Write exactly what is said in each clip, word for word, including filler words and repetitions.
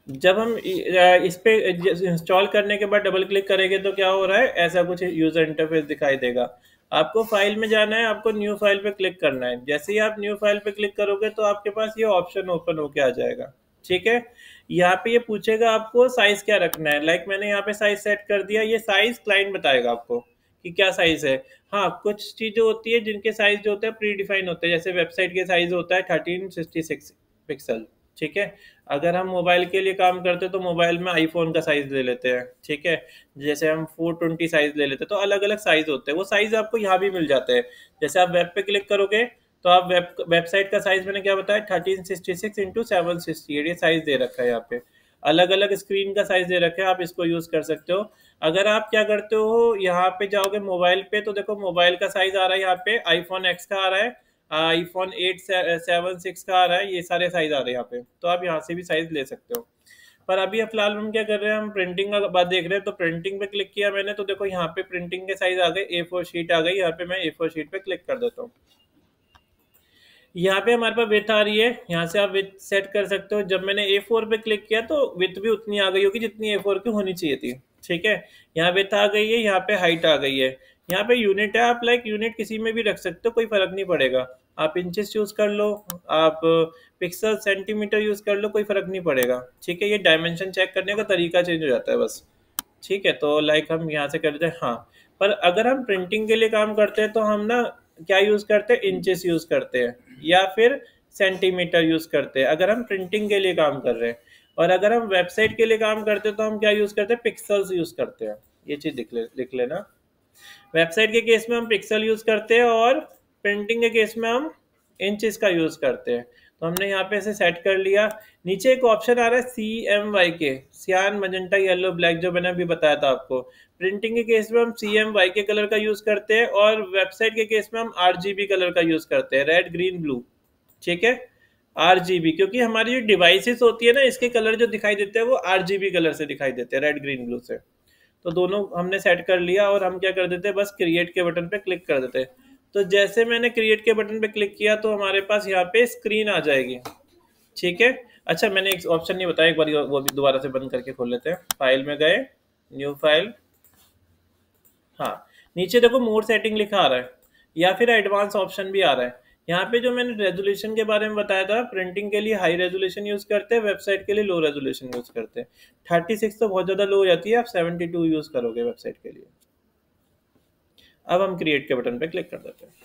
जब हम इ- अ, इस पे इंस्टॉल करने के बाद डबल क्लिक करेंगे तो क्या हो रहा है, ऐसा कुछ यूजर इंटरफेस दिखाई देगा। आपको फाइल में जाना है, आपको न्यू फाइल पे क्लिक करना है। जैसे ही आप न्यू फाइल पे क्लिक करोगे तो आपके पास ये ऑप्शन ओपन होके आ जाएगा। ठीक है। यहाँ पे ये पूछेगा आपको साइज क्या रखना है। लाइक मैंने यहाँ पे साइज सेट कर दिया, ये साइज क्लाइंट बताएगा आपको कि क्या साइज है। हाँ, कुछ चीजें होती है जिनके साइज जो होते हैं प्री डिफाइन होते हैं, जैसे वेबसाइट के साइज होता है थर्टीन सिक्सटी सिक्स पिक्सल। ठीक है। अगर हम मोबाइल के लिए काम करते हैं तो मोबाइल में आईफोन का साइज ले लेते हैं। ठीक है। जैसे हम फोर ट्वेंटी साइज ले लेते हैं, तो अलग अलग साइज होते हैं, वो साइज आपको यहाँ भी मिल जाते हैं। जैसे आप वेब पे क्लिक करोगे तो आप वेब वेबसाइट का साइज मैंने क्या बताया, thirteen sixty six into seven sixty eight, ये साइज दे रखा है यहाँ पे। अलग अलग स्क्रीन का साइज दे रखा है, आप इसको यूज कर सकते हो। अगर आप क्या करते हो, यहाँ पे जाओगे मोबाइल पे तो देखो मोबाइल का साइज आ रहा है यहाँ पे, आईफोन एक्स का आ रहा है, आईफोन एट सेवन सिक्स का आ रहा है, ये सारे साइज आ रहे हैं यहाँ पे, तो आप यहाँ से भी साइज ले सकते हो। पर अभी फिलहाल हम क्या कर रहे हैं, हम प्रिंटिंग का बात देख रहे हैं, तो प्रिंटिंग पे क्लिक किया मैंने तो देखो यहाँ पे प्रिंटिंग के साइज आ गए, ए फोर शीट आ गई। यहाँ पे मैं ए फोर शीट पे क्लिक कर देता हूँ। यहाँ पे हमारे पास विथ आ रही है, यहाँ से आप विथ सेट कर सकते हो। जब मैंने ए फोर पे क्लिक किया तो विथ भी उतनी आ गई होगी जितनी ए फोर की होनी चाहिए थी। ठीक है। यहाँ विथ आ गई है, यहाँ पे हाइट आ गई है। यहाँ पे यूनिट है, आप लाइक यूनिट किसी में भी रख सकते हो, कोई फर्क नहीं पड़ेगा। आप इंचेस यूज कर लो, आप पिक्सल सेंटीमीटर यूज कर लो, कोई फर्क नहीं पड़ेगा। ठीक है। ये डायमेंशन चेक करने का तरीका चेंज हो जाता है बस। ठीक है। तो लाइक हम यहाँ से करते हैं, हाँ। पर अगर हम प्रिंटिंग के लिए काम करते हैं तो हम ना क्या यूज करते हैं, इंचेस यूज करते हैं या फिर सेंटीमीटर यूज करते हैं, अगर हम प्रिंटिंग के लिए काम कर रहे हैं। और अगर हम वेबसाइट के लिए काम करते हैं तो हम क्या यूज करते हैं, पिक्सल्स यूज करते हैं। ये चीज लिख ले लिख लेना। वेबसाइट के केस में हम पिक्सल यूज करते हैं और प्रिंटिंग के केस में हम इंचेस का यूज करते हैं। तो हमने यहाँ पे इसे सेट कर लिया। नीचे एक ऑप्शन आ रहा है सी एम वाई के, सियान मजेंटा येलो ब्लैक, जो मैंने अभी बताया था आपको। प्रिंटिंग के केस में हम सी एम वाई के कलर का यूज करते हैं और वेबसाइट के केस में हम आर जी बी कलर का यूज करते हैं, रेड ग्रीन ब्लू। ठीक है। आर जी बी, क्योंकि हमारी जो डिवाइसेस होती है ना, इसके कलर जो दिखाई देते हैं वो आर जी बी कलर से दिखाई देते हैं, रेड ग्रीन ब्लू से। तो दोनों हमने सेट कर लिया और हम क्या कर देते हैं, बस क्रिएट के बटन पे क्लिक कर देते हैं। तो जैसे मैंने क्रिएट के बटन पे क्लिक किया तो हमारे पास यहाँ पे स्क्रीन आ जाएगी। ठीक है। अच्छा, मैंने एक ऑप्शन नहीं बताया, एक बार वो भी दोबारा से बंद करके खोल लेते हैं। फाइल में गए, न्यू फाइल। हाँ, नीचे देखो मोड सेटिंग लिखा आ रहा है या फिर एडवांस ऑप्शन भी आ रहा है। यहाँ पे जो मैंने रेजोल्यूशन के बारे में बताया था, प्रिंटिंग के लिए हाई रेजोल्यूशन यूज करते हैं, वेबसाइट के लिए लो रेजोल्यूशन यूज करते हैं। थर्टी सिक्स तो बहुत ज्यादा लो हो जाती है, आप सेवेंटी टू यूज करोगे वेबसाइट के लिए। अब हम क्रिएट के बटन पे क्लिक कर देते हैं।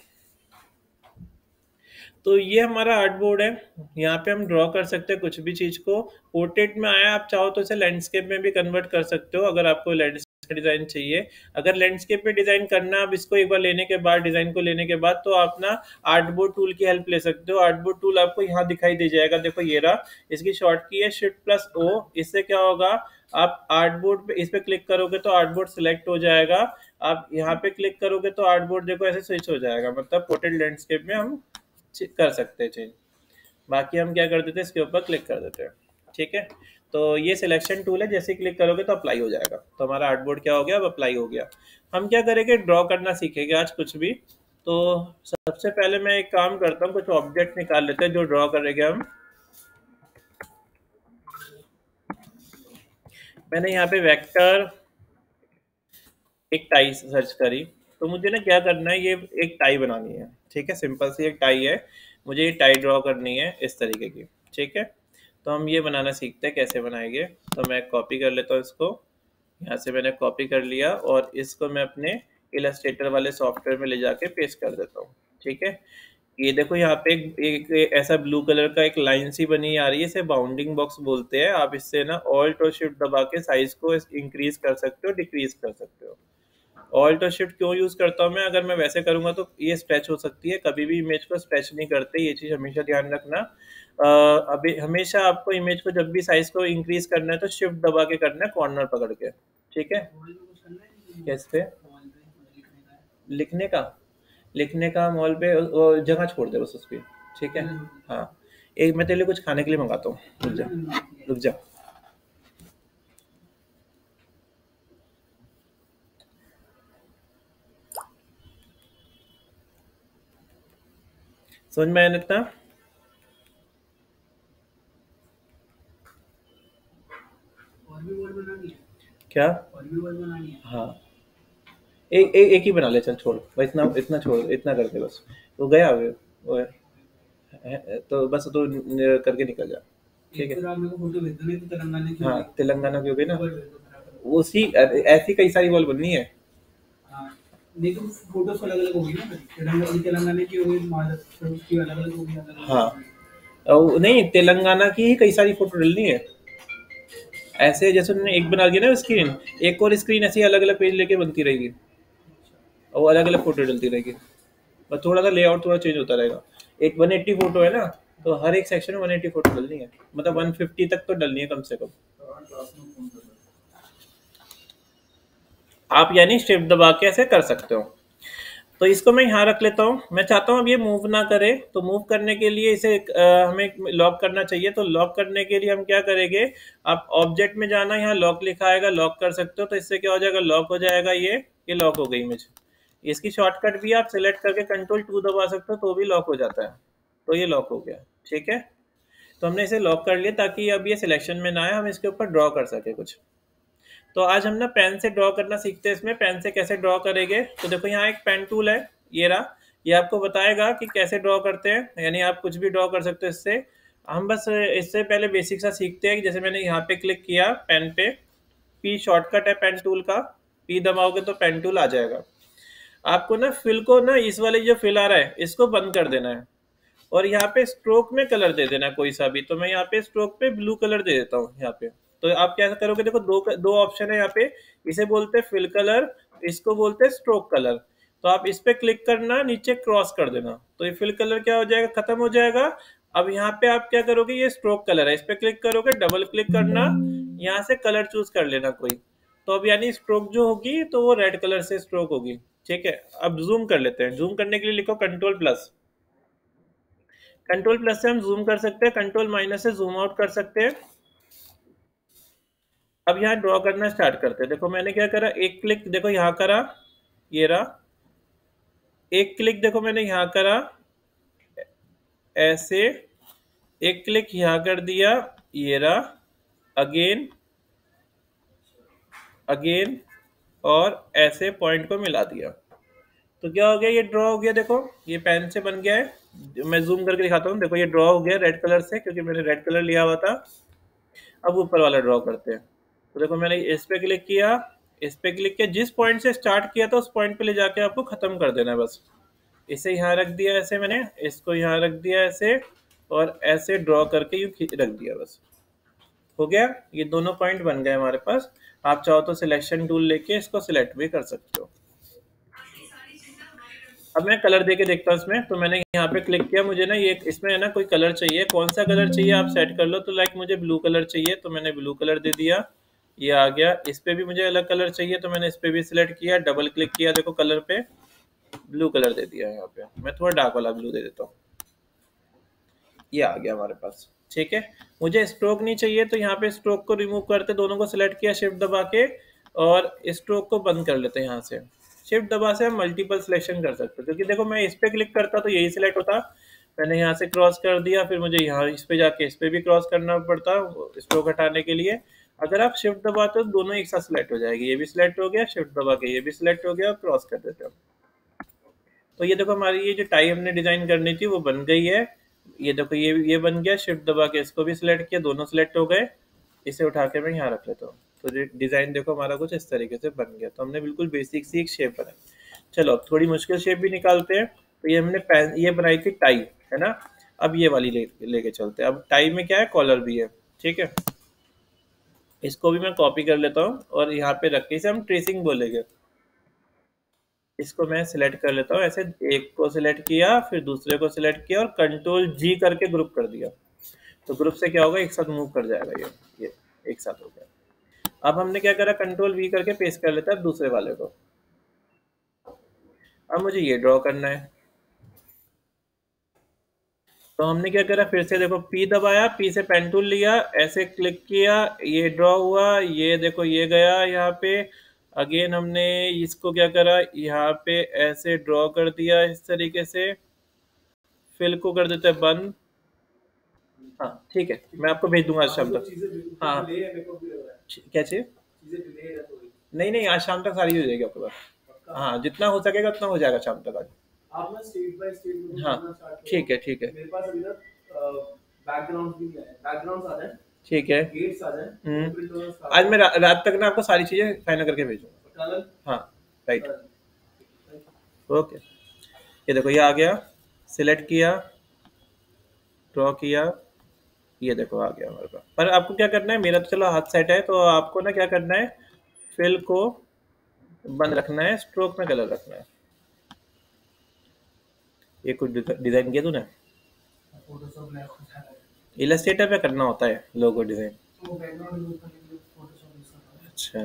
तो ये हमारा आर्ट बोर्ड है। यहाँ पे हम ड्रॉ कर सकते हैं कुछ भी चीज को। पोर्ट्रेट में आया, आप चाहो तो इसे लैंडस्केप में भी कन्वर्ट कर सकते हो, अगर आपको लैंडस्केप डिजाइन चाहिए। अगर लैंडस्केप में डिजाइन करना, अब इसको एक बार लेने के बाद, डिजाइन को लेने के बाद, तो आप ना आर्ट बोर्ड टूल की हेल्प ले सकते हो। आर्ट बोर्ड टूल आपको यहाँ दिखाई दे जाएगा, देखो ये रहा। इसकी शॉर्ट की है शिफ्ट प्लस ओ। इससे क्या होगा, आप आर्ट बोर्ड पे इस पे क्लिक करोगे तो आर्ट बोर्ड सिलेक्ट हो जाएगा। आप यहाँ पे क्लिक करोगे तो आर्ट बोर्ड देखो ऐसे स्विच हो जाएगा, मतलब पोर्ट्रेट लैंडस्केप में हम चे- कर सकते हैं चेंज। बाकी हम क्या कर देते हैं, इसके ऊपर क्लिक कर देते हैं। ठीक है। तो ये सिलेक्शन टूल है, जैसे क्लिक करोगे तो अप्लाई हो जाएगा, तो हमारा आर्टबोर्ड क्या हो गया, अब अप्लाई हो गया। हम क्या करेंगे, ड्रॉ करना सीखेंगे आज कुछ भी। तो सबसे पहले मैं एक काम करता हूँ, कुछ ऑब्जेक्ट निकाल लेते हैं जो ड्रॉ करेंगे हम। मैंने यहाँ पे वेक्टर एक टाई सर्च करी। तो मुझे ना क्या करना है, ये एक टाई बनानी है। ठीक है, सिंपल सी एक टाई है। मुझे ये टाई ड्रॉ करनी है इस तरीके की। ठीक है। तो हम ये बनाना सीखते हैं कैसे बनाएंगे। तो मैं कॉपी कर लेता हूँ इसको। यहाँ से मैंने कॉपी कर लिया और इसको मैं अपने इलस्ट्रेटर वाले सॉफ्टवेयर में ले जाके पेस्ट कर देता हूँ। ठीक है। ये देखो यहाँ पे एक, एक, एक ऐसा ब्लू कलर का एक लाइन सी बनी आ रही है, इसे बाउंडिंग बॉक्स बोलते हैं। आप इससे ना ऑल्ट और शिफ्ट दबा के साइज को इंक्रीज कर सकते हो, डिक्रीज कर सकते हो। ऑल्ट और शिफ्ट क्यों यूज करता हूँ मैं, अगर मैं वैसे करूंगा तो ये स्ट्रेच हो सकती है, कभी भी इमेज को स्ट्रेच नहीं करते, ये चीज हमेशा ध्यान रखना। अ, अभी हमेशा आपको इमेज को जब भी साइज को इंक्रीज करना है तो शिफ्ट दबा के करना है, कॉर्नर पकड़ के। ठीक है। कैसे लिखने का, लिखने का मॉल पे वो जगह छोड़ दे बस उसकी। ठीक है। हाँ, एक मैं तेरे लिए कुछ खाने के लिए मंगाता हूँ, रुक जा, रुक जा। समझ में आया इतना। क्या? हाँ, एक एक एक ही बना ले, चल छोड़ बस, इतना इतना छोड़, इतना करके बस वो गया वो, वो है, तो बस तू न- करके निकल जा, ठीक है। हाँ, तेलंगाना की हो गई ना, उसी ऐसी कई सारी बॉल बननी है। हाँ, और नहीं, तेलंगाना की ही कई सारी फोटो डलनी है। ऐसे जैसे उन्होंने एक बना दिया ना स्क्रीन, एक और स्क्रीन ऐसी अलग अलग पेज लेके बनती रहेगी, और वो अलग अलग फोटो डलती रहेगी। बस थोड़ा सा लेआउट थोड़ा चेंज होता रहेगा। एक वन एट्टी फोटो है ना, तो हर एक सेक्शन में वन एट्टी फोटो डलनी है, मतलब वन फिफ्टी तक तो डलनी है कम से कम। आप यानी शिफ्ट दबा के ऐसे कर सकते हो। तो इसको मैं यहाँ रख लेता हूँ। मैं चाहता हूँ अब ये मूव ना करे, तो मूव करने के लिए इसे अ, हमें लॉक करना चाहिए। तो लॉक करने के लिए हम क्या करेंगे, आप ऑब्जेक्ट में जाना, यहाँ लॉक लिखा आएगा, लॉक कर सकते हो। तो इससे क्या हो जाएगा, लॉक हो जाएगा, ये ये लॉक हो गई इमेज। इसकी शॉर्टकट भी आप सिलेक्ट करके कंट्रोल टू दबा सकते हो, तो भी लॉक हो जाता है। तो ये लॉक हो गया, ठीक है। तो हमने इसे लॉक कर लिया ताकि अब ये सिलेक्शन में ना आए, हम इसके ऊपर ड्रॉ कर सके कुछ। तो आज हम ना पेन से ड्रॉ करना सीखते हैं। इसमें पेन से कैसे ड्रॉ करेंगे, तो देखो यहाँ एक पेन टूल है, ये रहा। ये आपको बताएगा कि कैसे ड्रॉ करते हैं, यानी आप कुछ भी ड्रॉ कर सकते हो इससे। हम बस इससे पहले बेसिक सा सीखते हैं। जैसे मैंने यहाँ पे क्लिक किया पेन पे, पी शॉर्टकट है पेन टूल का, पी दबाओगे तो पेन टूल आ जाएगा। आपको ना फिल को ना, इस वाले जो फिल आ रहा है इसको बंद कर देना है, और यहाँ पे स्ट्रोक में कलर दे देना कोई सा भी। तो मैं यहाँ पे स्ट्रोक पे ब्लू कलर दे देता हूँ यहाँ पे। तो आप क्या करोगे, देखो दो दो ऑप्शन है यहाँ पे, इसे बोलते हैं फिल कलर, इसको बोलते हैं स्ट्रोक कलर। तो आप इस पे क्लिक करना, नीचे क्रॉस कर देना, तो ये फिल कलर क्या हो जाएगा, खत्म हो जाएगा। अब यहाँ पे आप क्या करोगे, ये स्ट्रोक कलर है, इस पे क्लिक करोगे, डबल क्लिक करना, यहाँ से कलर चूज कर लेना कोई। तो अब यानी स्ट्रोक जो होगी तो वो रेड कलर से स्ट्रोक होगी, ठीक है। अब जूम कर लेते हैं। जूम करने के लिए लिखो कंट्रोल प्लस। कंट्रोल प्लस से हम जूम कर सकते हैं, कंट्रोल माइनस से जूम आउट कर सकते हैं। अब यहाँ ड्रॉ करना स्टार्ट करते हैं। देखो मैंने क्या करा, एक क्लिक देखो यहाँ करा, ये रहा। एक क्लिक देखो मैंने यहाँ करा ऐसे, एक क्लिक यहाँ कर दिया, ये रहा। अगेन, अगेन, और ऐसे पॉइंट को मिला दिया। तो क्या हो गया, ये ड्रॉ हो गया। देखो ये पेन से बन गया है। मैं जूम करके दिखाता हूँ। देखो ये ड्रॉ हो गया रेड कलर से, क्योंकि मैंने रेड कलर लिया हुआ था। अब ऊपर वाला ड्रॉ करते हैं। तो देखो मैंने इस पे क्लिक किया, इस पे क्लिक किया, जिस पॉइंट से स्टार्ट किया था उस पॉइंट पे ले जाके आपको खत्म कर देना है बस। इसे यहाँ रख दिया ऐसे, मैंने इसको यहाँ रख दिया ऐसे, और ऐसे ड्रॉ करके यूँ रख दिया, बस हो गया। ये दोनों पॉइंट बन गए हमारे पास। आप चाहो तो सिलेक्शन टूल लेके इसको सिलेक्ट भी कर सकते हो। अब मैं कलर देके देखता हूँ इसमें। तो मैंने यहाँ पे क्लिक किया, मुझे ना ये इसमें है ना कोई कलर चाहिए, कौन सा कलर चाहिए आप सेट कर लो। तो लाइक मुझे ब्लू कलर चाहिए, तो मैंने ब्लू कलर दे दिया, ये आ गया। इस पे भी मुझे अलग कलर चाहिए, तो मैंने इस पे भी सिलेक्ट किया, डबल क्लिक किया, देखो कलर पे ब्लू कलर दे दिया। यहाँ पे मैं थोड़ा डार्क वाला ब्लू दे देता हूँ, ये आ गया हमारे पास, ठीक है। मुझे स्ट्रोक नहीं चाहिए, तो यहाँ पे स्ट्रोक को रिमूव करते, दोनों को सिलेक्ट किया शिफ्ट दबा के, और स्ट्रोक को बंद कर लेते हैं। यहाँ से शिफ्ट दबा से हम मल्टीपल सिलेक्शन कर सकते हैं, क्योंकि देखो मैं इस पे क्लिक करता तो यही सिलेक्ट होता। मैंने यहाँ से क्रॉस कर दिया, फिर मुझे यहाँ इस पे जाके इस पे भी क्रॉस करना पड़ता स्ट्रोक हटाने के लिए। अगर आप शिफ्ट दबाते हो तो दोनों एक साथ सिलेक्ट हो जाएगी, ये भी सिलेक्ट हो गया, शिफ्ट दबा के ये भी सिलेक्ट हो गया, और क्रॉस कर देते हो। तो ये देखो हमारी ये जो टाई हमने डिजाइन करनी थी वो बन गई है। ये देखो ये ये बन गया, शिफ्ट दबा के इसको भी सिलेक्ट किया, दोनों सिलेक्ट हो गए। इसे उठा के मैं यहाँ रख लेता हूँ। तो डिजाइन देखो हमारा कुछ इस तरीके से बन गया। तो हमने बिल्कुल बेसिक सी एक शेप बनाई। चलो अब थोड़ी मुश्किल शेप भी निकालते हैं। तो ये हमने पैन ये बनाई थी टाई, है ना। अब ये वाली ले लेके चलते हैं। अब टाई में क्या है, कॉलर भी है, ठीक है। इसको भी मैं कॉपी कर लेता हूँ, और यहाँ पे रख के इसे हम ट्रेसिंग बोलेंगे। इसको मैं सिलेक्ट कर लेता हूँ ऐसे, एक को सिलेक्ट किया, फिर दूसरे को सिलेक्ट किया, और कंट्रोल जी करके ग्रुप कर दिया। तो ग्रुप से क्या होगा, एक साथ मूव कर जाएगा ये ये एक साथ हो गया। अब हमने क्या करा, कंट्रोल वी करके पेस्ट कर लेता है दूसरे वाले को। अब मुझे ये ड्रॉ करना है। तो हमने क्या करा, फिर से देखो पी दबाया, पी से पेन टूल लिया, ऐसे क्लिक किया, ये ड्रॉ हुआ, ये देखो ये गया यहाँ पे। अगेन हमने इसको क्या करा, यहाँ पे ऐसे ड्रॉ कर दिया इस तरीके से। फिल को कर देते हैं बंद। हाँ ठीक है, मैं आपको भेज दूंगा शब्द। हाँ क्या चाहिए? नहीं नहीं, आज शाम तक सारी हो जाएगी आपके पास। हाँ, जितना हो सकेगा उतना हो जाएगा शाम तक आज। आप ना स्टेट बाय स्टेट, हाँ ठीक है ठीक है, मेरे पास अभी तक बैकग्राउंड भी है, बैकग्राउंड आ जाए, ठीक है, गेट्स आ जाए। हम्म, आज मैं रा, रात तक ना आपको सारी चीजें फाइनल करके भेजूंगा। हाँ राइट, ओके। ये देखो ये आ गया, सिलेक्ट किया, ड्रॉ किया, ये देखो आ गया हमारे पास। पर आपको क्या करना है, मेरा तो चलो हाथ सेट है, तो आपको ना क्या करना है, फिल को बंद रखना है, स्ट्रोक में कलर रखना है। ये कुछ डिजाइन किया तूने, इलस्ट्रेटर पे करना होता है लोगो डिजाइन। अच्छा,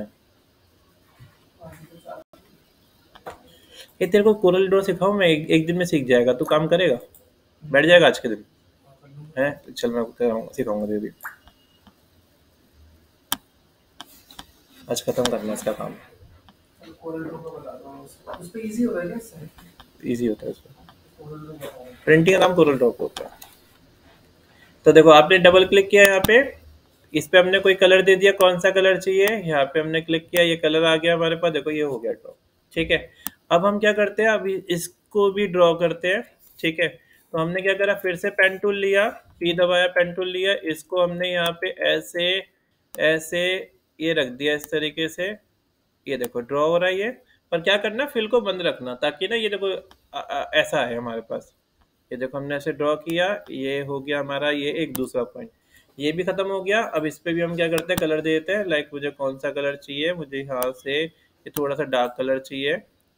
ये तेरे को कोरल ड्रॉ सिखाऊं मैं, एक, एक दिन में सीख जाएगा, तू काम करेगा, बैठ जाएगा आज के दिन है। चल मैं सिखाऊंगा तुझे भी, आज खत्म करना इसका काम। इजी होता है उसमें, प्रिंटिंग का काम कोरल ड्रॉ होता है। तो देखो आपने डबल क्लिक किया यहाँ पे, इस पे हमने कोई कलर दे दिया, कौन सा कलर चाहिए, यहाँ पे हमने क्लिक किया, ये कलर आ गया हमारे पास, देखो ये हो गया ड्रॉ। ठीक है, अब हम क्या करते हैं, अभी इसको भी ड्रॉ करते हैं। ठीक है, तो हमने क्या करा, फिर से पेन टूल लिया, पी दबाया, पेन टूल लिया, इसको हमने यहाँ पे ऐसे ऐसे ये रख दिया इस तरीके से, ये देखो ड्रॉ हो रहा है ये। पर क्या करना, फिल को बंद रखना, ताकि ना ये देखो आ, आ, ऐसा है हमारे पास, ये देखो हमने ऐसे ड्रॉ किया, ये हो गया हमारा ये एक दूसरा पॉइंट, ये भी खत्म हो गया। अब इस पे भी हम क्या करते हैं, कलर दे देते हैं। लाइक मुझे कौन सा कलर चाहिए, मुझे यहाँ से ये थोड़ा सा डार्क कलर चाहिए,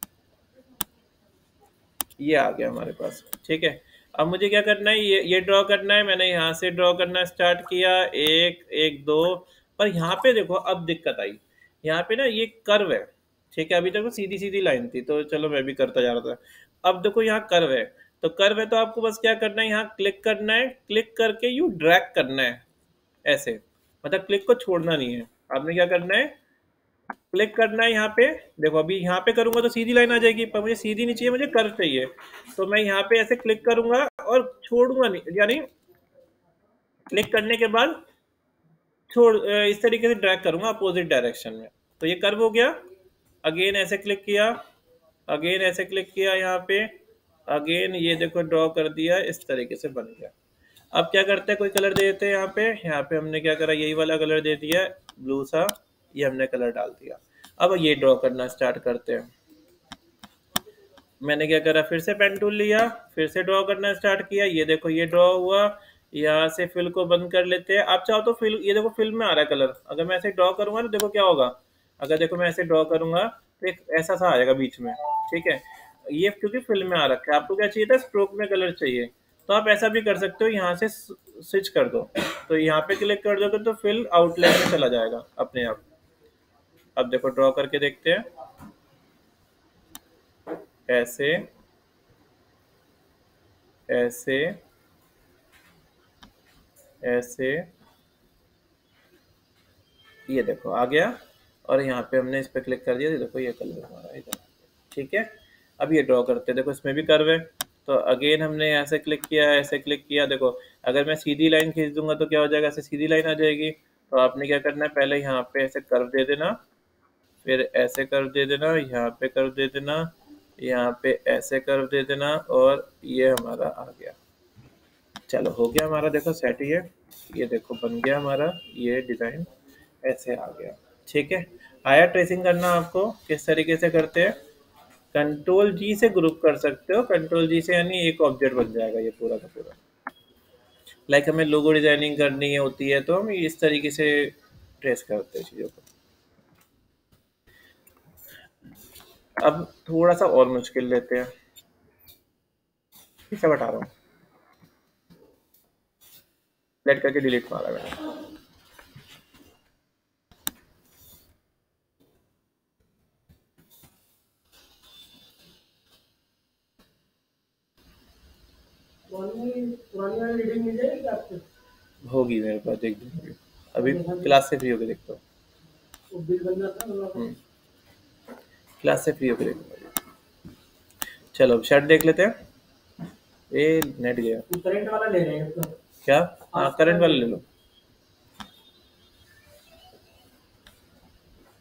ये आ गया हमारे पास। ठीक है, अब मुझे क्या करना है, ये ये ड्रॉ करना है, मैंने यहाँ से ड्रॉ करना स्टार्ट किया, एक एक दो। पर यहाँ पे देखो अब दिक्कत आई, यहाँ पे ना ये कर्व है। ठीक है, अभी तक तो सीधी सीधी लाइन थी, तो चलो मैं भी करता जा रहा था। अब देखो यहाँ कर्व है, तो कर्व है तो आपको बस क्या करना है, यहाँ क्लिक करना है, क्लिक करके यू ड्रैग करना है ऐसे, मतलब क्लिक को छोड़ना नहीं है। आपने क्या करना है, क्लिक करना है यहाँ पे, देखो अभी यहाँ पे करूंगा तो सीधी लाइन आ जाएगी, पर मुझे सीधी नहीं चाहिए, मुझे कर्व चाहिए। तो मैं यहाँ पे ऐसे क्लिक करूंगा और छोड़ूंगा नहीं, यानी क्लिक करने के बाद छोड़ इस तरीके से ड्रैग करूंगा अपोजिट डायरेक्शन में, तो ये कर्व हो गया। अगेन ऐसे क्लिक किया, अगेन ऐसे क्लिक किया यहाँ पे, अगेन ये देखो ड्रॉ कर दिया, इस तरीके से बन गया। अब क्या करते हैं, कोई कलर दे देते हैं यहाँ पे, यहाँ पे हमने क्या करा, यही वाला कलर दे दिया, ब्लू सा, ये हमने कलर डाल दिया। अब ये ड्रॉ करना स्टार्ट करते हैं। मैंने क्या करा, फिर से पेन टूल लिया, फिर से ड्रॉ करना स्टार्ट किया, ये देखो ये ड्रॉ हुआ। यहाँ से फिल को बंद कर लेते हैं, आप चाहो तो फिल, ये देखो फिल में आ रहा है कलर, अगर मैं ऐसे ड्रॉ करूंगा तो देखो क्या होगा, अगर देखो मैं ऐसे ड्रॉ करूंगा तो एक ऐसा सा आएगा बीच में। ठीक है, ये क्योंकि फिल में आ रखा है, आपको क्या चाहिए था, स्ट्रोक में कलर चाहिए, तो आप ऐसा भी कर सकते हो, यहाँ से स्विच कर दो, तो यहाँ पे क्लिक कर दोगे तो फिल आउटलाइन में चला जाएगा अपने आप। अब देखो ड्रॉ करके देखते हैं, ऐसे ऐसे ऐसे, ये देखो आ गया, और यहाँ पे हमने इस पे क्लिक कर दिया, देखो ये कलर हमारा इधर। ठीक है, अब ये ड्रॉ करते हैं, देखो इसमें भी कर्व है, तो अगेन हमने ऐसे क्लिक किया, ऐसे क्लिक किया, देखो अगर मैं सीधी लाइन खींच दूंगा तो क्या हो जाएगा, ऐसे सीधी लाइन आ जाएगी। तो आपने क्या करना है, पहले यहाँ पे ऐसे कर्व दे देना, फिर ऐसे कर्व दे देना, यहाँ पे कर्व दे देना, यहाँ पे ऐसे कर्व दे देना, और ये हमारा आ गया। चलो हो गया हमारा, देखो सेट ही है, ये देखो बन गया हमारा ये डिज़ाइन, ऐसे आ गया। ठीक है, आया ट्रेसिंग करना आपको किस तरीके से करते हैं, कंट्रोल जी से ग्रुप कर सकते हो, कंट्रोल जी से यानी एक ऑब्जेक्ट बन जाएगा ये पूरा का पूरा। लाइक हमें लोगो डिजाइनिंग करनी होती है तो हम इस तरीके से ट्रेस करते हैं चीज़ों को। अब थोड़ा सा और मुश्किल लेते हैं, इसे बता रहा हूँ, सेलेक्ट करके डिलीट मारा मैंने। होगी मेरे पास, देख दूंगी, अभी क्लास से फ्री होकर देखता हूँ, क्लास से फ्री होकर देखूंगा। चलो शर्ट देख लेते हैं, ये नेट गया, करंट वाला ले रहे हैं क्या, हाँ करंट वाला ले लो।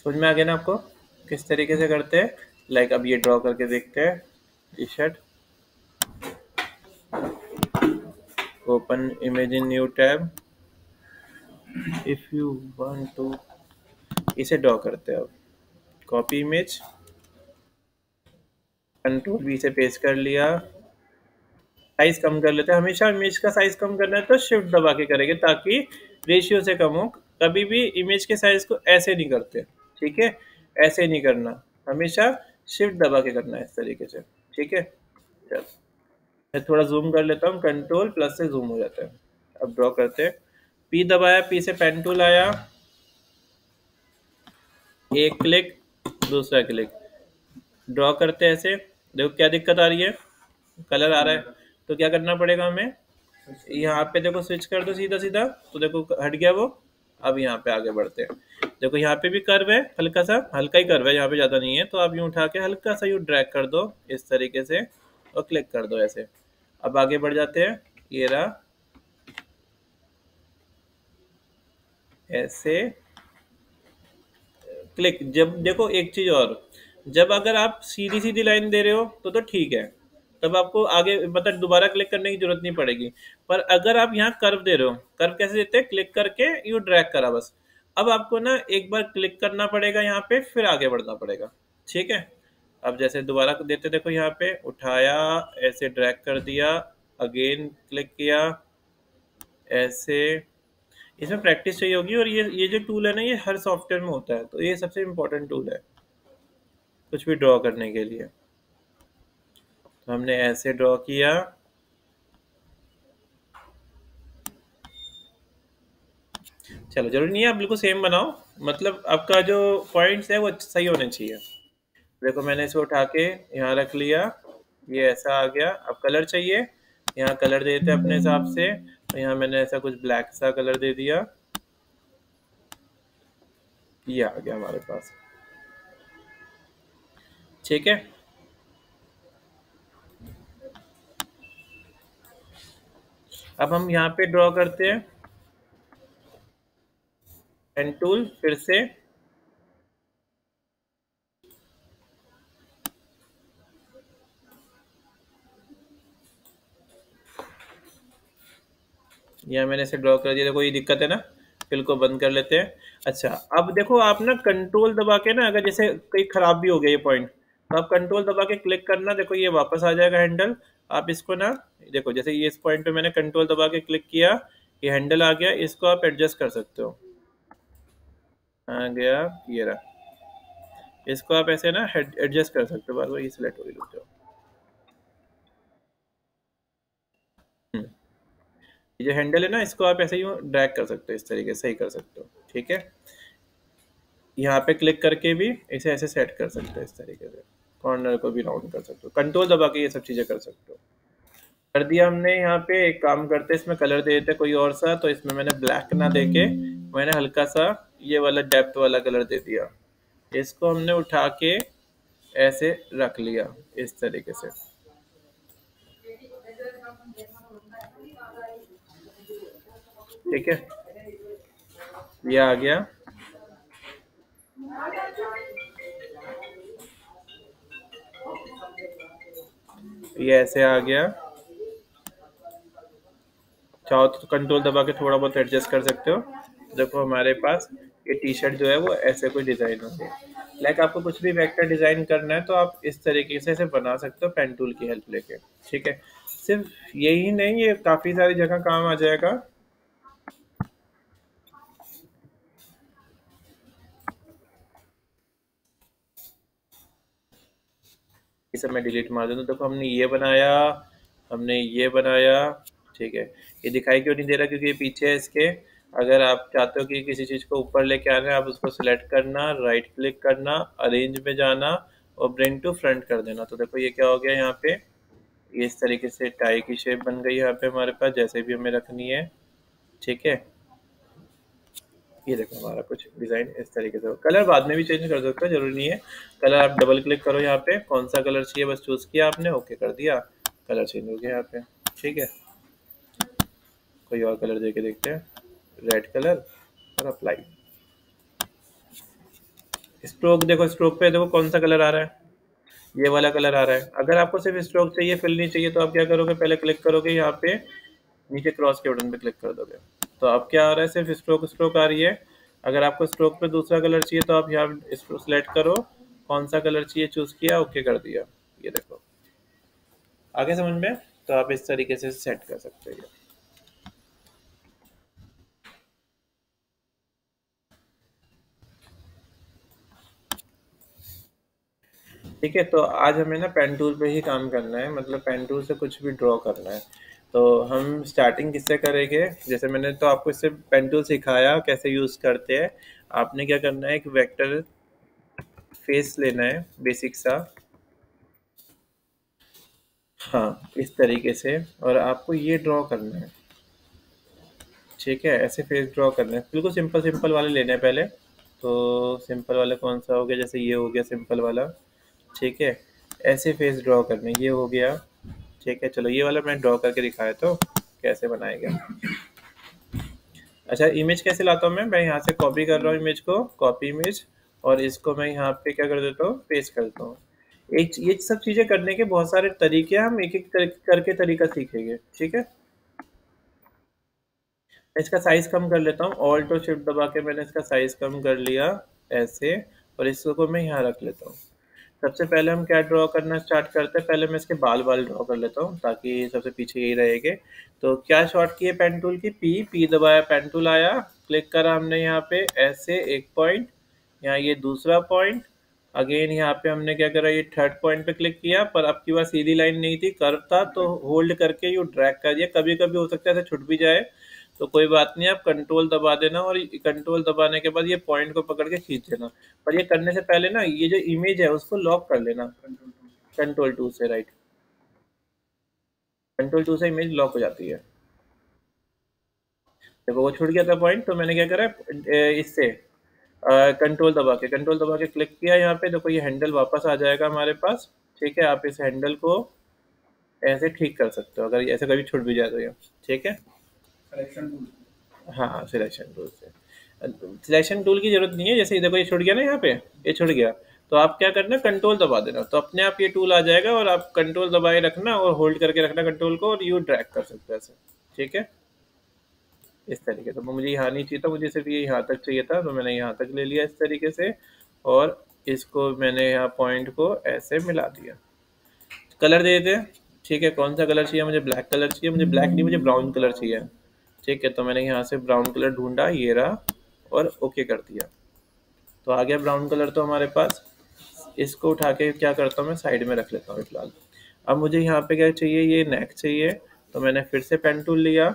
समझ में आ गया ना आपको किस तरीके से करते हैं? लाइक अब ये ड्रॉ करके देखते हैं T shirt. Open image in new tab. If you want to, इसे ड्रॉ करते हैं अब। कॉपी इमेज, कंट्रोल वी से पेस्ट कर लिया। साइज कम कर लेते हैं। हमेशा इमेज का साइज कम करना है तो शिफ्ट दबा के करेंगे ताकि रेशियो से कम हो। कभी भी इमेज के साइज को ऐसे नहीं करते, ठीक है? ऐसे नहीं करना, हमेशा शिफ्ट दबा के करना है इस तरीके से, ठीक है? चल मैं थोड़ा जूम कर लेता हूँ, कंट्रोल प्लस से जूम हो जाता है। अब ड्रॉ करते हैं। पी दबाया, पी से पेन टूल आया, एक क्लिक, दूसरा क्लिक, ड्रॉ करते हैं ऐसे। देखो क्या दिक्कत आ रही है, कलर आ रहा है। तो क्या करना पड़ेगा हमें, यहाँ पे देखो स्विच कर दो सीधा सीधा, तो देखो हट गया वो। अब यहाँ पे आगे बढ़ते हैं। देखो यहाँ पे भी कर्व है, हल्का सा, हल्का ही कर्व है, यहाँ पे ज़्यादा नहीं है। तो आप यूँ उठा के हल्का सा यूँ ड्रैग कर दो इस तरीके से और क्लिक कर दो ऐसे। अब आगे बढ़ जाते हैं, ये रहा ऐसे क्लिक। जब देखो एक चीज और, जब अगर आप सीधी सीधी लाइन दे रहे हो तो तो ठीक है, तब आपको आगे मतलब दोबारा क्लिक करने की जरूरत नहीं पड़ेगी। पर अगर आप यहाँ कर्व दे रहे हो, कर्व कैसे देते हैं, क्लिक करके यू ड्रैग करा बस। अब आपको ना एक बार क्लिक करना पड़ेगा यहाँ पे, फिर आगे बढ़ना पड़ेगा, ठीक है? अब जैसे दोबारा देते, देखो यहाँ पे उठाया, ऐसे ड्रैग कर दिया, अगेन क्लिक किया ऐसे। इसमें प्रैक्टिस चाहिए होगी। और ये ये जो टूल है ना, ये हर सॉफ्टवेयर में होता है, तो ये सबसे इम्पोर्टेंट टूल है कुछ भी ड्रॉ करने के लिए। तो हमने ऐसे ड्रॉ किया, चलो जरूरी नहीं है आप बिल्कुल सेम बनाओ, मतलब आपका जो पॉइंट्स है वो सही होने चाहिए। देखो मैंने इसे उठा के यहाँ रख लिया, ये ऐसा आ गया। अब कलर चाहिए, यहाँ कलर देते हैं अपने हिसाब से। तो यहाँ मैंने ऐसा कुछ ब्लैक सा कलर दे दिया, ये आ गया हमारे पास, ठीक है? अब हम यहाँ पे ड्रॉ करते हैं, पेन टूल फिर से, यहाँ मैंने इसे ड्रॉ कर दिया। देखो ये दिक्कत है ना, फिल को बंद कर लेते हैं। अच्छा अब देखो आप ना कंट्रोल दबा के ना, अगर जैसे कहीं खराब भी हो गया ये पॉइंट, तो आप कंट्रोल दबा के क्लिक करना, देखो ये वापस आ जाएगा हैंडल। आप इसको ना, देखो जैसे ये इस पॉइंट पे मैंने कंट्रोल दबा के क्लिक किया, ये हैंडल आ गया, इसको आप एडजस्ट कर सकते हो। आ गया, ये रहा, इसको आप ऐसे ना एडजस्ट कर सकते हो। बार बार ये सिलेक्ट हो गई, रुक जाओ। हम्म, ये जो हैंडल है ना, इसको आप ऐसे ही ड्रैग कर सकते हो, इस तरीके से सही कर सकते हो, ठीक है? यहाँ पे क्लिक करके भी इसे ऐसे सेट कर सकते हो इस तरीके से, कॉर्नर को भी राउंड कर सकते हो, कंट्रोल दबा के ये सब चीज़ें कर सकते हो। कर दिया हमने। यहाँ पे एक काम करते हैं, इसमें कलर दे देते कोई और सा। तो इसमें मैंने ब्लैक ना देके मैंने हल्का सा ये वाला डेप्थ वाला कलर दे दिया। इसको हमने उठा के ऐसे रख लिया इस तरीके से, ठीक है? ये आ गया। ये ऐसे आ गया। चाहो तो कंट्रोल दबा के थोड़ा बहुत एडजस्ट कर सकते हो। देखो हमारे पास ये टी शर्ट जो है वो ऐसे कोई डिज़ाइन होगी। लाइक आपको कुछ भी वेक्टर डिज़ाइन करना है तो आप इस तरीके से इसे बना सकते हो पेन टूल की हेल्प लेके, ठीक है? सिर्फ यही नहीं, ये काफ़ी सारी जगह काम आ जाएगा। इसे मैं डिलीट मार दूँ। देखो हमने ये बनाया, हमने ये बनाया, ठीक है? ये दिखाई क्यों नहीं दे रहा, क्योंकि ये पीछे है इसके। अगर आप चाहते हो कि किसी चीज़ को ऊपर लेके आना है, आप उसको सिलेक्ट करना, राइट क्लिक करना, अरेंज में जाना और ब्रिंग टू फ्रंट कर देना। तो देखो ये क्या हो गया यहाँ पे, ये इस तरीके से टाई की शेप बन गई यहाँ पे हमारे पास, जैसे भी हमें रखनी है, ठीक है? ये देखो हमारा कुछ डिज़ाइन इस तरीके से। कलर बाद में भी चेंज कर सकते हो, जरूरी नहीं है। कलर आप डबल क्लिक करो यहाँ पे, कौन सा कलर चाहिए बस चूज़ किया आपने, ओके कर दिया, कलर चेंज हो गया यहाँ पे, ठीक है? कोई और कलर दे के देखते हैं, रेड कलर और अप्लाई, स्ट्रोक देखो, स्ट्रोक पे देखो कौन सा कलर आ रहा है, ये वाला कलर आ रहा है। अगर आपको सिर्फ स्ट्रोक चाहिए, फिल नहीं चाहिए, तो आप क्या करोगे, पहले क्लिक करोगे यहाँ पे, नीचे क्रॉस के बटन पे क्लिक कर दोगे, तो अब क्या आ रहा है, सिर्फ स्ट्रोक स्ट्रोक आ रही है। अगर आपको स्ट्रोक पे दूसरा कलर चाहिए तो आप यहाँ सेलेक्ट करो, कौन सा कलर चाहिए, चूज किया, ओके कर दिया, ये देखो आगे समझ में। तो आप इस तरीके से सेट कर सकते हो। ठीक है, तो आज हमें ना पेन टूल पे ही काम करना है, मतलब पेन टूल से कुछ भी ड्रॉ करना है। तो हम स्टार्टिंग किससे करेंगे, जैसे मैंने तो आपको इससे पेन टूल सिखाया कैसे यूज़ करते हैं। आपने क्या करना है, एक वेक्टर फेस लेना है बेसिक सा, हाँ इस तरीके से, और आपको ये ड्रॉ करना है। ठीक है, ऐसे फेस ड्रॉ करना है, बिल्कुल सिंपल सिंपल वाले लेने हैं पहले। तो सिंपल वाला कौन सा हो गया, जैसे ये हो गया सिंपल वाला। ठीक है, ऐसे फेस ड्रॉ करने, ये हो गया। ठीक है, चलो ये वाला मैं ड्रॉ करके दिखाया तो कैसे बनाएगा। अच्छा, इमेज कैसे लाता हूँ मैं मैं यहाँ से कॉपी कर रहा हूँ इमेज को, कॉपी इमेज, और इसको मैं यहाँ पे क्या कर देता हूँ, पेस्ट करता हूँ। एक ये सब चीज़ें करने के बहुत सारे तरीके हैं, हम एक एक कर, करके तरीका सीखेंगे। ठीक है, मैं इसका साइज कम कर लेता हूँ, ऑल्ट और शिफ्ट दबा के मैंने इसका साइज कम कर लिया ऐसे, और इसको मैं यहाँ रख लेता हूँ। सबसे पहले हम क्या ड्रॉ करना स्टार्ट करते हैं, पहले मैं इसके बाल बाल ड्रॉ कर लेता हूँ ताकि सबसे पीछे यही रहेंगे। तो क्या शॉर्ट की है पेन टूल की, पी पी दबाया, पेन टूल आया, क्लिक करा हमने यहाँ पे ऐसे एक पॉइंट, यहाँ ये दूसरा पॉइंट, अगेन यहाँ पे हमने क्या करा, ये थर्ड पॉइंट पे क्लिक किया, पर अब की बार सीधी लाइन नहीं थी, कर्व था, तो होल्ड करके यू ड्रैग कर दिया। कभी कभी हो सकता है ऐसे छुट भी जाए, तो कोई बात नहीं, आप कंट्रोल दबा देना, और कंट्रोल दबाने के बाद ये पॉइंट को पकड़ के खींच लेना। पर ये करने से पहले ना ये जो इमेज है उसको लॉक कर लेना, कंट्रोल टू से, राइट, कंट्रोल टू से इमेज लॉक हो जाती है। देखो वो छूट गया था पॉइंट, तो मैंने क्या करा, ए, इससे कंट्रोल दबा के कंट्रोल दबा के क्लिक किया, यहाँ पे देखो ये हैंडल वापस आ जाएगा हमारे पास। ठीक है, आप इस हैंडल को ऐसे ठीक कर सकते हो अगर ऐसे कभी छूट भी जाए तो ये। ठीक है, सिलेक्शन टूल, हाँ सिलेक्शन टूल से, सिलेक्शन टूल की जरूरत नहीं है। जैसे ये देखो ये छूट गया ना, यहाँ पे ये छूट गया, तो आप क्या करना, कंट्रोल दबा देना, तो अपने आप ये टूल आ जाएगा, और आप कंट्रोल दबाए रखना और होल्ड करके रखना कंट्रोल को, और यू ड्रैग कर सकते हैं ऐसे। ठीक है, इस तरीके से। तो मुझे यहाँ नहीं चाहिए था, मुझे सिर्फ ये यहाँ तक चाहिए था, तो मैंने यहाँ तक ले लिया इस तरीके से, और इसको मैंने यहाँ पॉइंट को ऐसे मिला दिया। कलर दे देते हैं। ठीक है, कौन सा कलर चाहिए, मुझे ब्लैक कलर चाहिए, मुझे ब्लैक नहीं, मुझे ब्राउन कलर चाहिए। ठीक है, तो मैंने यहाँ से ब्राउन कलर ढूंढा, ये रहा, और ओके कर दिया, तो आ गया ब्राउन कलर तो हमारे पास। इसको उठा के क्या करता हूँ, मैं साइड में रख लेता हूँ फिलहाल। अब मुझे यहाँ पे क्या चाहिए, ये नेक चाहिए, तो मैंने फिर से पेन टूल लिया,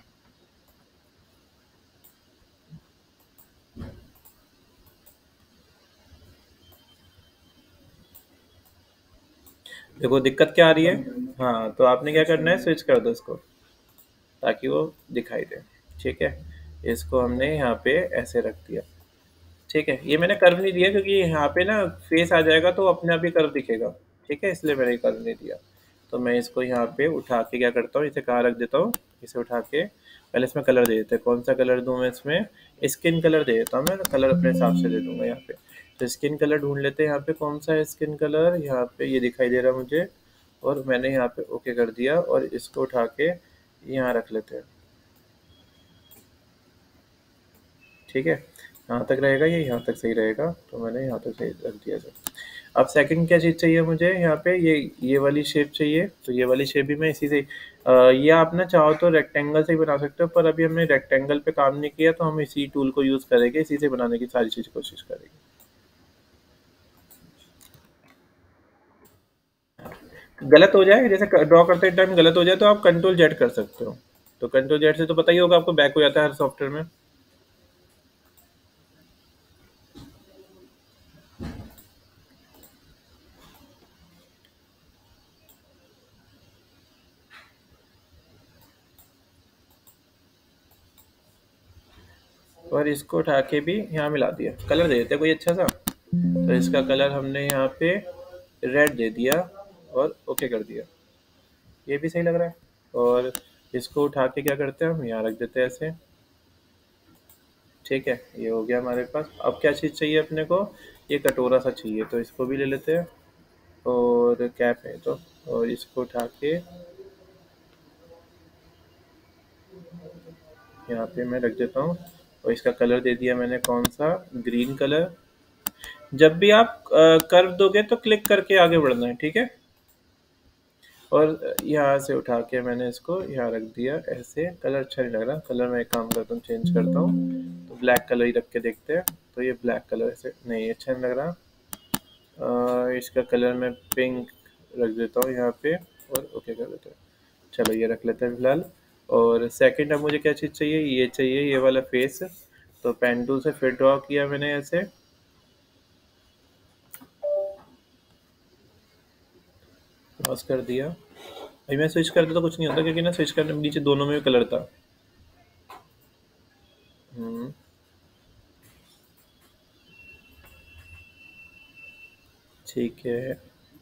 देखो दिक्कत क्या आ रही है। हाँ, तो आपने क्या करना है, स्विच कर दो इसको ताकि वो दिखाई दे। ठीक है, इसको हमने यहाँ पे ऐसे रख दिया। ठीक है, ये मैंने कर्व नहीं दिया क्योंकि यहाँ पे ना फेस आ जाएगा तो अपने आप ही कर्व दिखेगा। ठीक है, इसलिए मैंने कर्व नहीं दिया। तो मैं इसको यहाँ पे उठा के क्या करता हूँ, इसे कहाँ रख देता हूँ, इसे उठा के पहले इसमें कलर दे देते हैं। कौन सा कलर दूँ मैं इसमें, स्किन कलर दे देता हूँ मैं, कलर अपने हिसाब से दे दूंगा यहाँ पे। तो स्किन कलर ढूंढ लेते हैं, यहाँ पे कौन सा है स्किन कलर, यहाँ पे ये दिखाई दे रहा है मुझे, और मैंने यहाँ पे ओके कर दिया, और इसको उठा के यहाँ रख लेते हैं। ठीक है, यहाँ तक रहेगा, ये यहाँ तक सही रहेगा, तो मैंने यहाँ तक सही रख दिया सर। अब सेकंड क्या चीज़ चाहिए मुझे, यहाँ पे ये ये वाली शेप चाहिए, तो ये वाली शेप भी मैं इसी से अ, ये आप ना चाहो तो रेक्टेंगल से ही बना सकते हो, पर अभी हमने रेक्टेंगल पे काम नहीं किया, तो हम इसी टूल को यूज़ करेंगे, इसी से बनाने की सारी चीज़ कोशिश करेंगे। गलत हो जाए, जैसे ड्रॉ करते टाइम गलत हो जाए, तो आप कंट्रोल जेड कर सकते हो। तो कंट्रोल जेड से तो पता ही होगा आपको, बैक हो जाता है हर सॉफ्टवेयर में। और इसको उठा के भी यहाँ मिला दिया, कलर दे देते हैं कोई अच्छा सा, तो इसका कलर हमने यहाँ पे रेड दे दिया, और ओके कर दिया, ये भी सही लग रहा है। और इसको उठा के क्या करते हैं, हम यहाँ रख देते हैं ऐसे। ठीक है, ये हो गया हमारे पास। अब क्या चीज़ चाहिए अपने को, ये कटोरा सा चाहिए, तो इसको भी ले लेते हैं। और कैप है तो, और इसको उठा के यहाँ पे मैं रख देता हूँ। और इसका कलर दे दिया मैंने कौन सा, ग्रीन कलर। जब भी आप कर्व दोगे तो क्लिक करके आगे बढ़ना है, ठीक है। और यहाँ से उठा के मैंने इसको यहाँ रख दिया ऐसे। कलर अच्छा नहीं लग रहा, कलर मैं एक काम करता हूँ, चेंज करता हूँ। तो ब्लैक कलर ही रख के देखते हैं। तो ये ब्लैक कलर ऐसे नहीं, अच्छा नहीं लग रहा। अ, इसका कलर मैं पिंक रख देता हूँ यहाँ पे, और ओके कर देता हूँ। चलो ये रख लेते हैं फिलहाल। और सेकंड अब मुझे क्या चीज़ चाहिए, ये चाहिए, ये वाला फेस। तो पेन टूल से फिर ड्रॉ किया मैंने ऐसे। क्रॉस कर दिया। अभी मैं स्विच करता तो कुछ नहीं होता, क्योंकि ना स्विच करने में नीचे दोनों में भी कलर था। हम्म, ठीक है।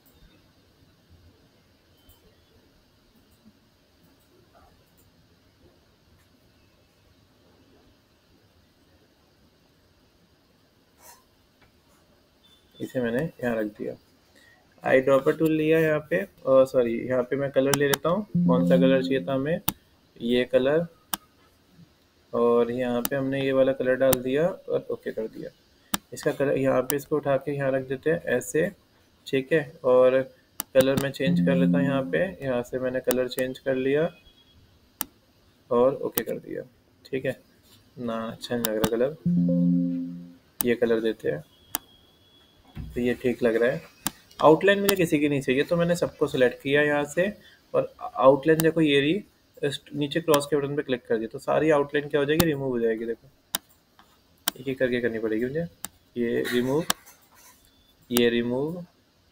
इसे मैंने यहाँ रख दिया। आई ड्रॉपर टूल लिया यहाँ पे, और सॉरी यहाँ पे मैं कलर ले लेता हूँ। कौन सा कलर चाहिए था हमें, ये कलर। और यहाँ पे हमने ये वाला कलर डाल दिया और ओके कर दिया। इसका कलर यहाँ पे, इसको उठा के यहाँ रख देते हैं ऐसे, ठीक है। और कलर मैं चेंज कर लेता हूँ यहाँ पे, यहाँ से मैंने कलर चेंज कर लिया और ओके कर दिया, ठीक है ना। अच्छा नहीं लग रहा कलर, ये कलर देते हैं, तो ये ठीक लग रहा है। आउटलाइन मुझे किसी की नहीं चाहिए, तो मैंने सबको सिलेक्ट किया यहाँ से। और आउटलाइन देखो ये रही, इस नीचे क्रॉस के बटन पे क्लिक कर दिया तो सारी आउटलाइन क्या हो जाएगी, रिमूव हो जाएगी। देखो एक एक करके करनी पड़ेगी मुझे। ये रिमूव, ये रिमूव,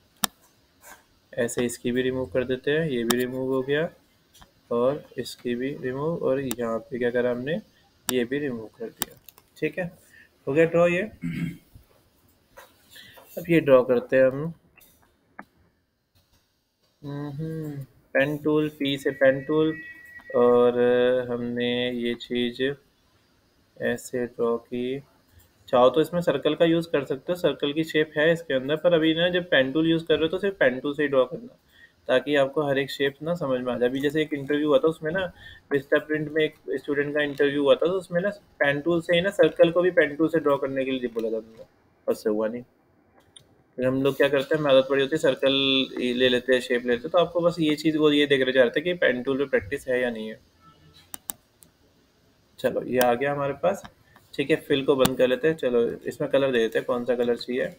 ऐसे इसकी भी रिमूव कर देते हैं, ये भी रिमूव हो गया। और इसकी भी रिमूव, और यहाँ पे क्या करा हमने, ये भी रिमूव कर दिया, ठीक है। हो गया ड्रॉ ये। अब ये ड्रॉ करते हैं हम। हम्म, पेन टूल, पी से पेन टूल। और हमने ये चीज़ ऐसे ड्रॉ की। चाहो तो इसमें सर्कल का यूज़ कर सकते हो, सर्कल की शेप है इसके अंदर। पर अभी ना जब पेन टूल यूज़ कर रहे हो तो सिर्फ पेन टूल से ही ड्रॉ करना, ताकि आपको हर एक शेप ना समझ में आ जाए। अभी जैसे एक इंटरव्यू हुआ था, उसमें ना विस्टा प्रिंट में एक स्टूडेंट का इंटरव्यू हुआ था, तो उसमें ना पेन टूल से ही ना सर्कल को भी पेन टूल से ड्रॉ करने के लिए बोला था उन्होंने, उससे हुआ नहीं। फिर हम लोग क्या करते हैं, हमें आदत पड़ी होती है, सर्कल ले लेते हैं, शेप ले लेते हैं। तो आपको बस ये चीज़ वो ये देख रहे जा रहे थे कि पेन टूल पे प्रैक्टिस है या नहीं है। चलो ये आ गया हमारे पास, ठीक है। फिल को बंद कर लेते हैं। चलो इसमें कलर दे देते हैं, कौन सा कलर चाहिए,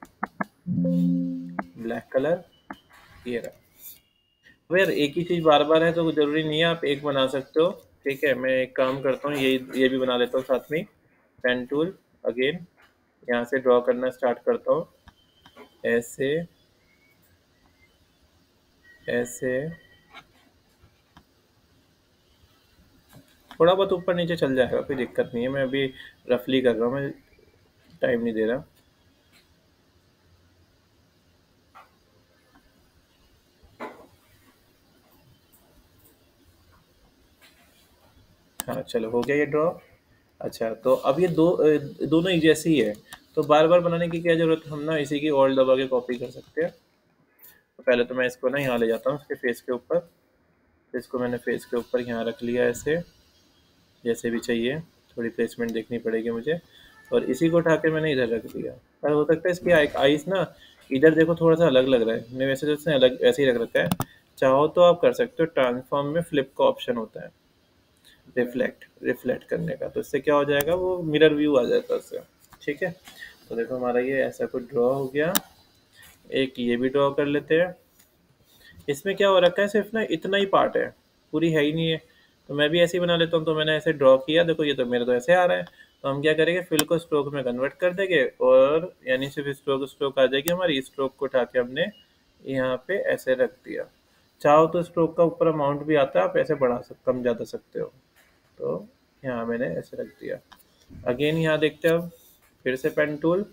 ब्लैक कलर, ये रहा। अब यार एक ही चीज़ बार बार है तो ज़रूरी नहीं है, आप एक बना सकते हो, ठीक है। मैं एक काम करता हूँ, ये ये भी बना लेता हूँ साथ में। पेन टूल अगेन, यहाँ से ड्रॉ करना स्टार्ट करता हूँ, ऐसे ऐसे। थोड़ा बहुत ऊपर नीचे चल जाएगा, कोई दिक्कत नहीं है। मैं अभी रफली कर रहा हूँ, मैं टाइम नहीं दे रहा। हाँ चलो हो गया ये ड्रॉ। अच्छा तो अब ये दो अ, दोनों एक जैसी ही है, तो बार बार बनाने की क्या ज़रूरत है, हम ना इसी की ऑल दबा के कॉपी कर सकते हैं। तो पहले तो मैं इसको ना यहाँ ले जाता हूँ उसके फेस के ऊपर। तो इसको मैंने फेस के ऊपर यहाँ रख लिया ऐसे, जैसे भी चाहिए। थोड़ी प्लेसमेंट देखनी पड़ेगी मुझे। और इसी को उठा के मैंने इधर रख दिया। पर हो सकता है इसकी आईज ना इधर देखो थोड़ा सा अलग लग रहा है, मैं वैसे तो इसने अलग ऐसे ही रख रखा है। चाहो तो आप कर सकते हो, ट्रांसफॉर्म में फ्लिप का ऑप्शन होता है, रिफ्लेक्ट रिफ्लेक्ट करने का। तो इससे क्या हो जाएगा, वो मिरर व्यू आ जाता है उससे, ठीक है। तो देखो हमारा ये ऐसा कुछ ड्रॉ हो गया। एक ये भी ड्रॉ कर लेते हैं। इसमें क्या हो रखा है, सिर्फ ना इतना ही पार्ट है, पूरी है ही नहीं है। तो मैं भी ऐसे ही बना लेता हूँ। तो मैंने ऐसे ड्रॉ किया, देखो ये तो मेरे तो ऐसे आ रहा है। तो हम क्या करेंगे, फिल को स्ट्रोक में कन्वर्ट कर देंगे, और यानी सिर्फ स्ट्रोक स्ट्रोक आ जाएगी हमारी। स्ट्रोक को उठा के हमने यहाँ पे ऐसे रख दिया। चाहो तो स्ट्रोक का ऊपर अमाउंट भी आता है, आप ऐसे बढ़ा सकते, कम ज़्यादा सकते हो। तो यहाँ मैंने ऐसे रख दिया। अगेन यहाँ देखते हैं अब, फिर से पेन टूल,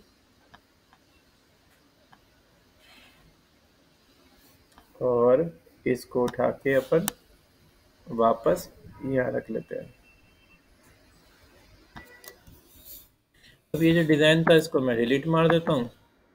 और इसको उठा के अपन वापस यहाँ रख लेते हैं। अब ये जो डिज़ाइन था इसको मैं डिलीट मार देता हूँ।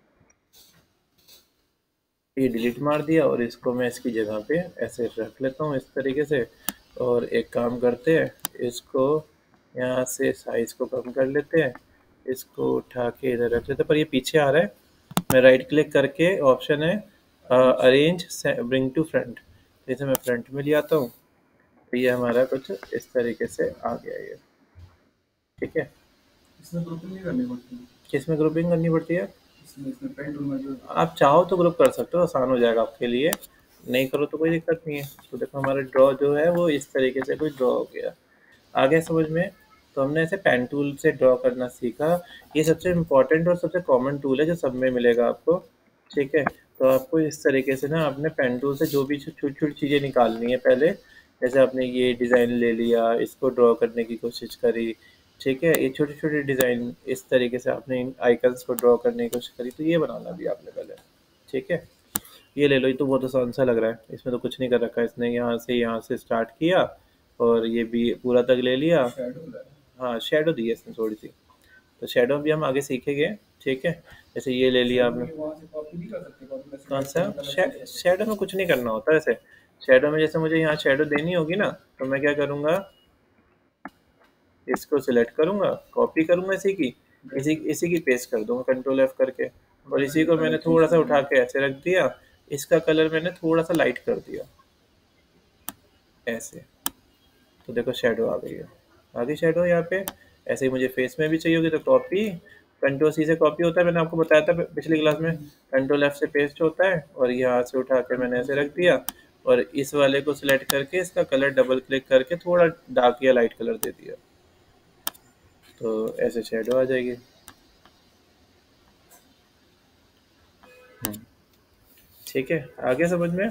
ये डिलीट मार दिया और इसको मैं इसकी जगह पे ऐसे रख लेता हूँ इस तरीके से। और एक काम करते हैं, इसको यहाँ से साइज़ को कम कर लेते हैं, इसको उठा के इधर रख लेते हैं। पर ये पीछे आ रहा है, मैं राइट क्लिक करके ऑप्शन है अरेंज ब्रिंग टू फ्रंट, जैसे मैं फ्रंट में ले आता हूँ तो ये हमारा कुछ इस तरीके से आ गया ये। ठीक है, इसमें ग्रुपिंग नहीं करनी पड़ती? किसमें ग्रुपिंग करनी पड़ती है? इसमें इसमें पेन टूल में जो आप चाहो तो ग्रुप कर सकते हो, आसान हो जाएगा आपके लिए। नहीं करो तो कोई दिक्कत नहीं है। तो देखो हमारा ड्रॉ जो है वो इस तरीके से कुछ ड्रॉ हो गया। आ गया समझ में? तो हमने ऐसे पेन टूल से ड्रॉ करना सीखा। ये सबसे इम्पोर्टेंट और सबसे कॉमन टूल है जो सब में मिलेगा आपको। ठीक है, तो आपको इस तरीके से ना अपने पेन टूल से जो भी छोटी छोटी चीज़ें निकालनी है पहले, जैसे आपने ये डिज़ाइन ले लिया, इसको ड्रॉ करने की कोशिश करी। ठीक है, ये छोटे छोटे डिज़ाइन इस तरीके से आपने इन आइकन्स को ड्रॉ करने की कोशिश करी, तो ये बनाना भी आपने पहले। ठीक है, ये ले लो, ये तो बहुत आसान सा लग रहा है, इसमें तो कुछ नहीं कर रखा है इसने। यहाँ से यहाँ से स्टार्ट किया और ये भी पूरा तक ले लिया। शेडो है। हाँ, शेडो दी है इसने थोड़ी सी, तो शेडो भी हम आगे सीखेंगे। ठीक है, जैसे ये ले लिया आपने। वहाँ से कॉपी नहीं कर सकते? कॉपी में कौन सिलेक्ट सा? करने का अलग शे, से? शेडो में कुछ नहीं करना होता ऐसे। शेडो में जैसे मुझे यहाँ शेडो देनी होगी ना, तो मैं क्या करूँगा, इसको सिलेक्ट करूँगा, कॉपी करूँगा इसी की, इसी इसी की पेस्ट कर दूँगा कंट्रोल एफ करके। और इसी को मैंने थोड़ा सा उठा के ऐसे रख दिया। इसका कलर मैंने थोड़ा सा लाइट कर दिया ऐसे, तो देखो शेडो आ गई है। आ गई शेडो यहाँ पे। ऐसे ही मुझे फेस में भी चाहिए होगी तो कॉपी, कंट्रोल सी से कॉपी होता है, मैंने आपको बताया था पिछली क्लास में। कंट्रोल एफ से पेस्ट होता है और यहाँ से उठा के मैंने ऐसे रख दिया। और इस वाले को सिलेक्ट करके इसका कलर डबल क्लिक करके थोड़ा डार्क या लाइट कलर दे दिया, तो ऐसे शेडो आ जाएगी। ठीक है, आगे समझ में?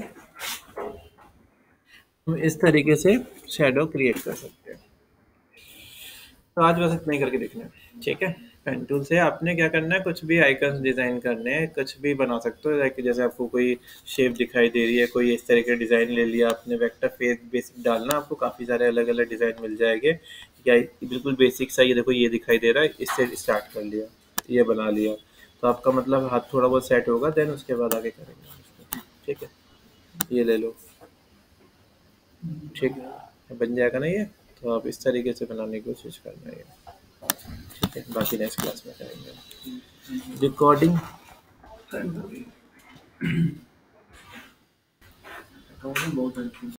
हम इस तरीके से शेडो क्रिएट कर सकते हैं। तो आज बस इतना ही करके देखना है। ठीक है, पेन टूल से आपने क्या करना है, कुछ भी आइकन डिज़ाइन करने हैं, कुछ भी बना सकते हो। लाइक जैसे आपको कोई शेप दिखाई दे रही है, कोई इस तरह का डिज़ाइन ले लिया आपने, वेक्टर फेस बेसिक डालना, आपको काफ़ी सारे अलग अलग डिज़ाइन मिल जाएंगे। या बिल्कुल बेसिक सा, ये देखो ये दिखाई दे रहा है, इससे स्टार्ट कर लिया, ये बना लिया, तो आपका मतलब हाथ थोड़ा बहुत सेट होगा, देन उसके बाद आगे करेंगे। ठीक है, ये ले लो। ठीक है, बन जाएगा ना ये। तो आप इस तरीके से बनाने की कोशिश करना है। ठीक है, बाकी नेक्स्ट क्लास में करेंगे। रिकॉर्डिंग बहुत हेल्पफुल।